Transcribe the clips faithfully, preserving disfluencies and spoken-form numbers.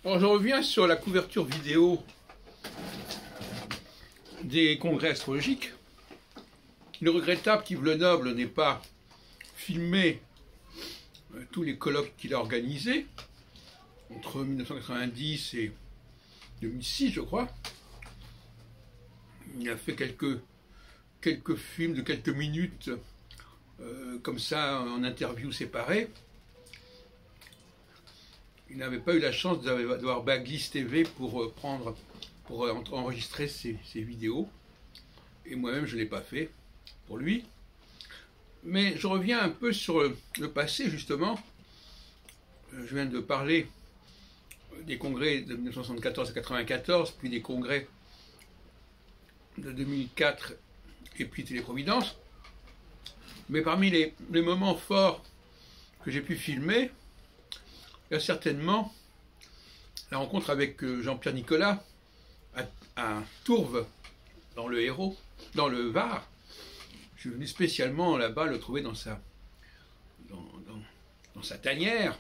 Alors, je reviens sur la couverture vidéo des congrès astrologiques. Il est regrettable qu'Yves Lenoble n'ait pas filmé tous les colloques qu'il a organisés entre mille neuf cent quatre-vingt-dix et deux mille six, je crois. Il a fait quelques, quelques films de quelques minutes, euh, comme ça, en interview séparée. Il n'avait pas eu la chance d'avoir Baglis T V pour prendre, pour enregistrer ses, ses vidéos. Et moi-même, je ne l'ai pas fait pour lui. Mais je reviens un peu sur le passé, justement. Je viens de parler des congrès de mille neuf cent soixante-quatorze à quatre-vingt-quatorze, puis des congrès de deux mille quatre et puis Téléprovidence. Mais parmi les, les moments forts que j'ai pu filmer, il y a certainement la rencontre avec Jean-Pierre Nicolas à, à Tourves, dans le Hérault, dans le Var. Je suis venu spécialement là-bas le trouver dans sa, dans, dans, dans sa tanière.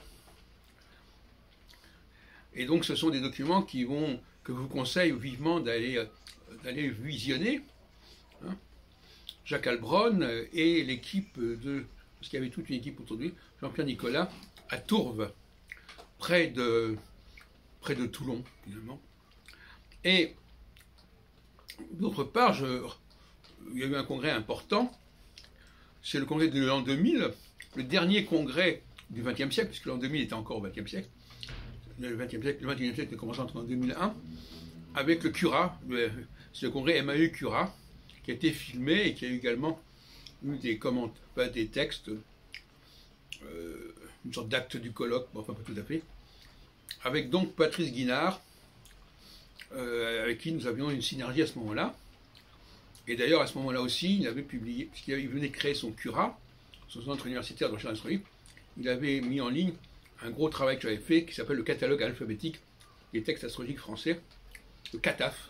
Et donc ce sont des documents qui vont, que je vous conseille vivement d'aller d'aller visionner. Hein. Jacques Albron et l'équipe de, parce qu'il y avait toute une équipe autour de lui, Jean-Pierre Nicolas, à Tourves, près de, près de Toulon, finalement. Et d'autre part, je, il y a eu un congrès important, c'est le congrès de l'an deux mille, le dernier congrès du vingtième siècle, puisque l'an deux mille était encore au vingtième siècle. Le vingtième siècle, le vingt et unième siècle a commencé en deux mille un, avec le Cura, c'est le congrès M A U Cura, qui a été filmé et qui a eu également eu des commentaires, pas des textes, euh, une sorte d'acte du colloque, bon, enfin pas tout à fait, avec donc Patrice Guinard, euh, avec qui nous avions une synergie à ce moment-là. Et d'ailleurs, à ce moment-là aussi, il avait publié, puisqu'il venait créer son Cura, son centre universitaire de recherche astrologique, il avait mis en ligne un gros travail que j'avais fait qui s'appelle le catalogue alphabétique des textes astrologiques français, le CATAF.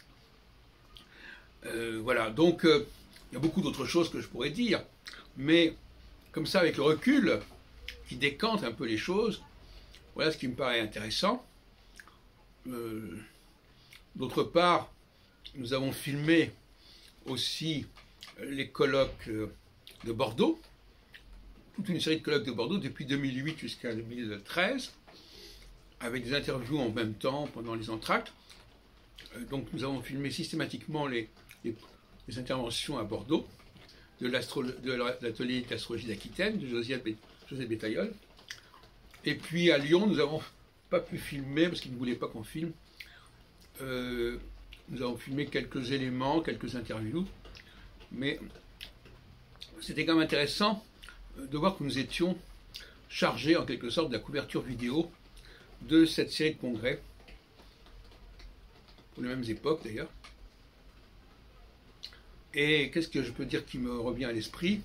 Euh, voilà, donc euh, il y a beaucoup d'autres choses que je pourrais dire, mais comme ça, avec le recul, qui décante un peu les choses, voilà ce qui me paraît intéressant. Euh, D'autre part, nous avons filmé aussi les colloques de Bordeaux, toute une série de colloques de Bordeaux depuis deux mille huit jusqu'à deux mille treize, avec des interviews en même temps pendant les entr'actes. Donc nous avons filmé systématiquement les, les, les interventions à Bordeaux de l'atelier d'astrologie d'Aquitaine, de José, José Bétaillol. Et puis à Lyon, nous n'avons pas pu filmer, parce qu'ils ne voulaient pas qu'on filme. Euh, nous avons filmé quelques éléments, quelques interviews, mais c'était quand même intéressant de voir que nous étions chargés en quelque sorte de la couverture vidéo de cette série de congrès, pour les mêmes époques d'ailleurs. Et qu'est-ce que je peux dire qui me revient à l'esprit?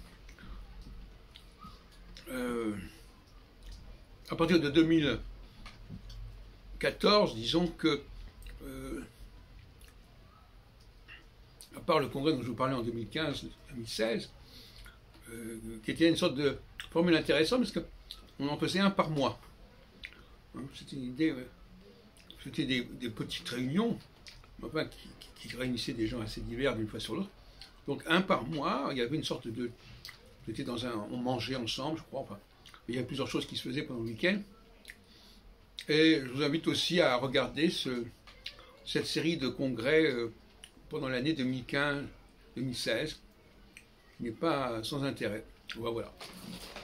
euh, À partir de deux mille quatorze, disons que, euh, à part le congrès dont je vous parlais en deux mille quinze deux mille seize, euh, qui était une sorte de formule intéressante, parce qu'on en faisait un par mois. Hein, c'était une idée, euh, c'était des, des petites réunions, enfin, qui, qui réunissaient des gens assez divers d'une fois sur l'autre. Donc un par mois, il y avait une sorte de... C'était dans un, on mangeait ensemble, je crois, enfin, il y avait plusieurs choses qui se faisaient pendant le week-end. Et je vous invite aussi à regarder ce, cette série de congrès euh, pendant l'année deux mille quinze deux mille seize, qui n'est pas sans intérêt. Voilà.